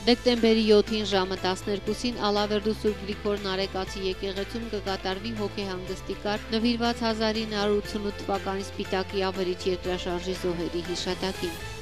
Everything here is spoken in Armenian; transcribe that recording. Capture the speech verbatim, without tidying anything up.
Դեկտեմբերի յոթին ժամը տասներկուսին Ալավերդու Սուրբ Գրիգոր Նարեկացի եկեղեցում կկատարվի հոգեհանգստի կարգ նվիրված հազար ինը հարյուր ութսունութ թվականի Սպիտակի ավերիչ երկրաշարժի զոհերի հիշատակին։